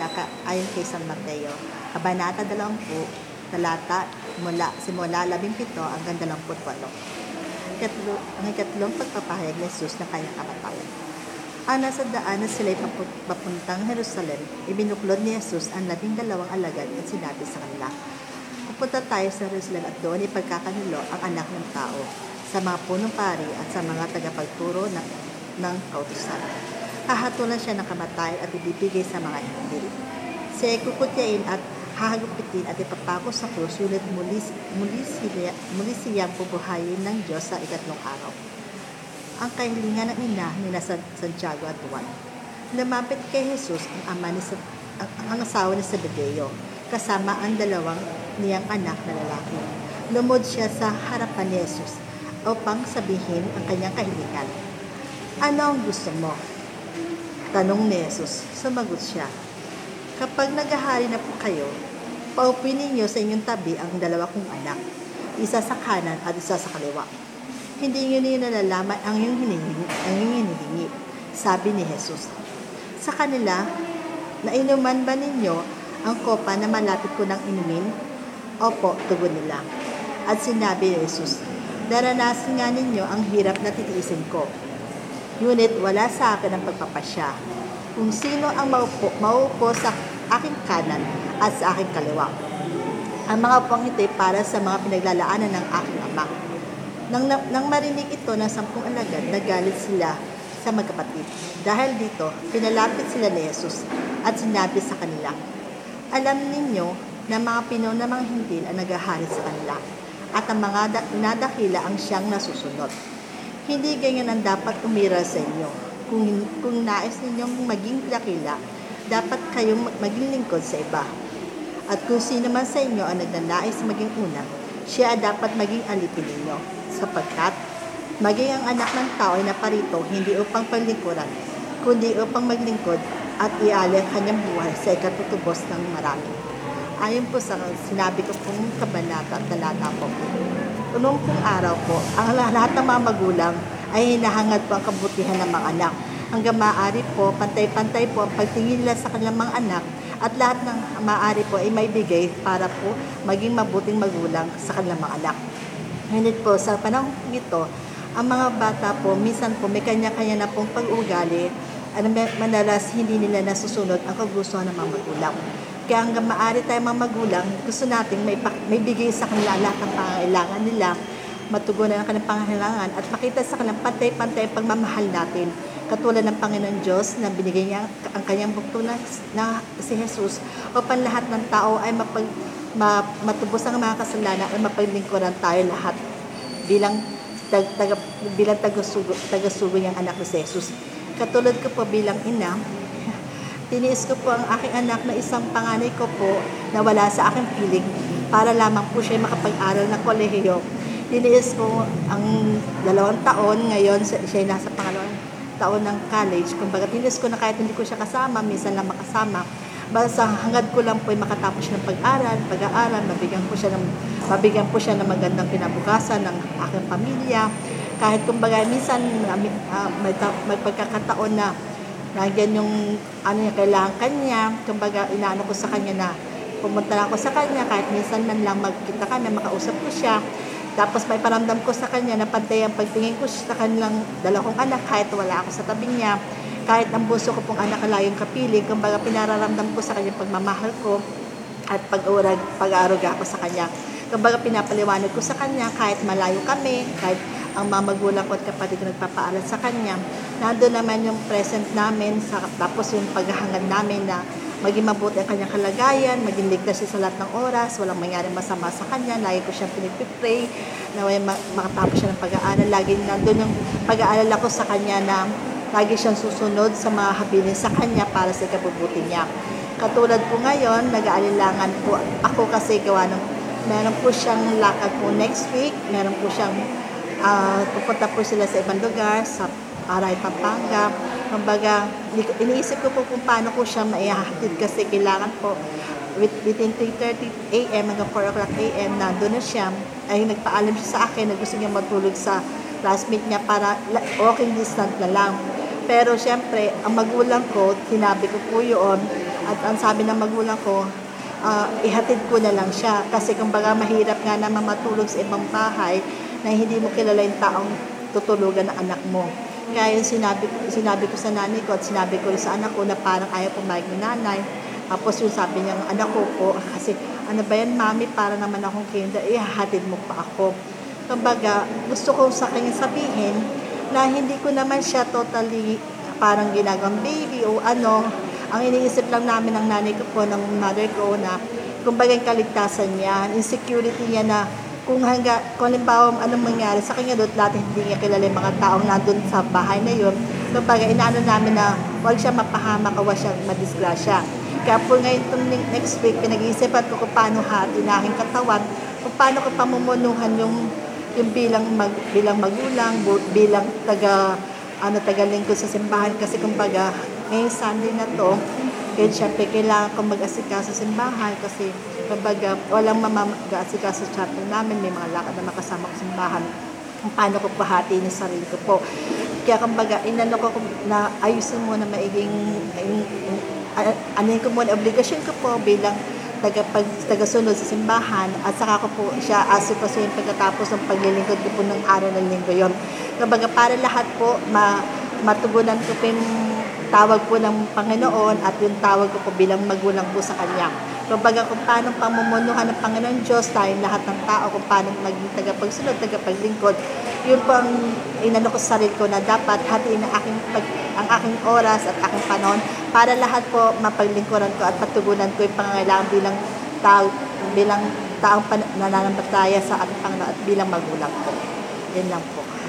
talata ayon kay San Mateo, Kabanata 20, talata simula 17 hanggang 28. Ang ikatlong pagpapahayag ni Jesus ng kanyang kamatayan. Ang nasa daan na sila'y papuntang Jerusalem, ibinuklod ni Jesus ang 12 alagad at sinabi sa kanila, "Pupunta tayo sa Jerusalem at doon ipagkakanilo ang anak ng tao sa mga punong pari at sa mga tagapagturo ng kautusan. Hahatulan siya ng kamatayan at ibibigay sa mga hintil. Siya ay kukutyain at hahagupitin at ipapako sa krus, ngunit muli siyang bubuhayin ng Diyos sa ikatlong araw." Ang kahilingan ng ina ni Santiago at Juan. Lumapit kay Jesus ang asawa ni Zebedeo, kasama ang dalawang niyang anak na lalaki. Lumod siya sa harapan ni Jesus upang sabihin ang kanyang kahilingan. "Ano ang gusto mo?" tanong ni Jesus. Sumagot siya, "Kapag naghahari na po kayo, paupin ninyo sa inyong tabi ang dalawa kong anak, isa sa kanan at isa sa kaliwa. Hindi nyo nalalaman ang iyong hinihingi," sabi ni Jesus. Sa kanila, "Nainuman ba ninyo ang kopa na malapit ko nang inumin?" "Opo," tugon nila. At sinabi ni Jesus, "Daranasan nga ninyo ang hirap na titiisin ko. Ngunit wala sa akin ang pagpapasya kung sino ang maupo sa aking kanan at sa aking kaliwa. Ang mga puwang ito'y para sa mga pinaglalaanan ng aking ama." Nang marinig ito ng 10 alagad, nagalit sila sa magkapatid. Dahil dito, pinalapit sila ni Jesus at sinabi sa kanila, "Alam ninyo na mga pinunamang hintil ang naghahari sa kanila, at ang mga nadakila ang siyang nasusunod. Hindi ganyan ang dapat umiral sa inyo. Kung nais ninyong maging dakila, dapat kayong maging lingkod sa iba. At kung sino man sa inyo ang nagnanais maging una, siya dapat maging alipin ninyo. Sapagkat maging ang anak ng tao ay naparito hindi upang paglingkuran, kundi upang maglingkod at ialay ang kanyang buhay sa ikatutubos ng marami." Ayon po sa sinabi ko pong kabanata at talata po. Noong pong araw po, ang lahat ng mga magulang ay hinahangad po ang kabutihan ng mga anak. Hanggang maaari po, pantay-pantay po ang pagtingin nila sa kanilang mga anak at lahat ng maaari po ay maibigay para po maging mabuting magulang sa kanilang mga anak. Ngunit po, sa panahon ito, ang mga bata po, minsan po may kanya-kanya na pong pag-ugali at madalas hindi nila nasusunod ang kagustuhan ng mga magulang. Kaya hanggang maaari tayong mga magulang, gusto natin may bigay sa kanila lahat ng pangangailangan nila, matugunan ang kanilang pangangailangan at makita sa kanilang pantay-pantay ang pagmamahal natin. Katulad ng Panginoon Diyos na binigay niya ang kanyang bugto na si Jesus upang lahat ng tao ay matubos ang mga kasalanan at mapaglingkuran tayo lahat bilang taga-sugo niyang anak ni Jesus. Katulad ko po bilang ina, tiniis ko po ang aking anak na isang panganay ko po na wala sa aking piling para lamang po siya makapag-aral ng kolehiyo. Tiniis ko ang 2 taon, ngayon siya nasa pangalawang taon ng college. Kumbaga, tiniis ko na kahit hindi ko siya kasama, minsan lang makasama. Basta hangad ko lang po ay makatapos siya ng pag-aaral, mabigyan po siya ng magandang kinabukasan ng aking pamilya. Kahit kumbaga minsan may pagkakataon na nagyan yung kailangan kanya, kumbaga inaano ko sa kanya na pumunta lang ako sa kanya, kahit minsan man lang magkita kami, makausap ko siya. Tapos may paramdam ko sa kanya na pantay ang pagtingin ko sa kanilang 2 anak kahit wala ako sa tabi niya. Kahit ang buso ko pong anak layong kapiling, kumbaga pinararamdam ko sa kanya pagmamahal ko at pag-aaruga ko sa kanya. Kumbaga pinapaliwanag ko sa kanya kahit malayo kami, kahit ang mga magulang ko at kapatid ko nagpapaaral sa kanya, nandun naman yung present namin, tapos yung paghahangad namin na maging mabuti ang kanyang kalagayan, maging ligtas siya sa lahat ng oras, walang mangyaring masama sa kanya. Lagi ko siyang pinipray na makatapos siya ng pag-aaral. Lagi nandun yung pag-aalala ko sa kanya na lagi siyang susunod sa mga habilin sa kanya para sa ikabubuti niya. Katulad po ngayon, nag-aalilangan po ako kasi gawa ng meron po siyang lakad po next week, meron po siyang pupunta po sila sa ibang lugar, sa Aray, Pampanga. Kumbaga, iniisip ko po kung paano ko siya maihahatid kasi kailangan po within 3:30 a.m. hanggang 4 o'clock a.m. nandun na siya. Ay nagpaalam siya sa akin na gusto niya matulog sa classmate niya para walking distance na lang. Pero siyempre, ang magulang ko, sinabi ko po yun, At ang sabi ng magulang ko, ihatid ko na lang siya. Kasi kumbaga mahirap nga naman matulog sa ibang bahay na hindi mo kilala yung taong tutulugan ng anak mo. Kaya yung sinabi ko sa nanay ko at sinabi ko rin sa anak ko na parang ayaw pumayag ni nanay. Tapos yung sabi niya, anak ko po, kasi ano ba yan mami, para naman akong kinder, ihahatid mo pa ako. Kumbaga, gusto ko sa kanya sabihin na hindi ko naman siya totally parang ginagawang baby o ano. Ang iniisip lang namin ng nanay ko po, ng mother ko na kumbaga yung kaligtasan niya, insecurity niya na kung halimbawa anong mangyari sa kanya doon, dati hindi niya kilala yung mga taong nandun sa bahay na yun. Kumbaga, inaano namin na huwag siya mapahamak o huwag siya madisgrasya. Kaya po ngayon itong next week, pinag-iisipan ko kung paano hatiin aking katawan, kung paano ko pamumunuhan yung bilang magulang, bilang taga-lingkod sa simbahan. Kasi kumbaga, ngayong Sunday na to, kaya syempre kailangan ko mag-asikaso sa simbahan kasi kumbaga walang mag-asikaso sa chapel namin, may mga lakad na makasama ko sa simbahan. Kung paano ko pahatiin yung sarili ko po. Kaya kumbaga, inano ko na ayusin mo na maiging anuhin ko muna, obligasyon ko po bilang tagasunod sa simbahan at saka ko po siya asikasohin pagkatapos ng paglilingkod ko po ng araw ng linggo yon. Kumbaga para lahat po matugunan ko po yung tawag po ng Panginoon at yung tawag ko po bilang magulang po sa Kanya. Kumbaga kung paano pamumunuhan ng Panginoon Diyos tayong lahat ng tao, kung paano maging tagapagsunod, tagapaglingkod, yun po ang inano ko sa sarili ko na dapat hatiin ang aking oras at aking panahon para lahat po mapaglingkuran ko at patugunan ko yung pangangailangan bilang taong nananampalataya sa ating Panginoon at bilang magulang ko. Yun lang po.